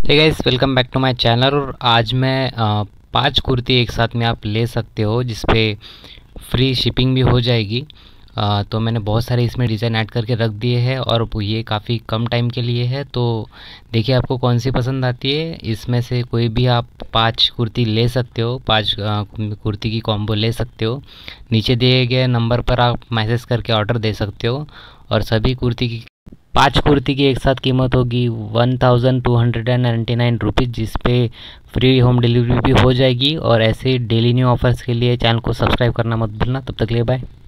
Hey guys, welcome back to my channel. और आज मैं 5 कुर्ती एक साथ में आप ले सकते हो जिस पे फ्री शिपिंग भी हो जाएगी। तो मैंने बहुत सारे इसमें डिज़ाइन ऐड करके रख दिए हैं और ये काफ़ी कम टाइम के लिए है। तो देखिए आपको कौन सी पसंद आती है, इसमें से कोई भी आप 5 कुर्ती ले सकते हो। 5 कुर्ती की कॉम्बो ले सकते हो। नीचे दिए गए नंबर पर आप मैसेज करके ऑर्डर दे सकते हो। और सभी कुर्ती की 5 कुर्ती की एक साथ कीमत होगी 1299 रुपीज़, जिस पे फ्री होम डिलीवरी भी हो जाएगी। और ऐसे डेली न्यू ऑफर्स के लिए चैनल को सब्सक्राइब करना मत भूलना। तब तक के लिए बाय।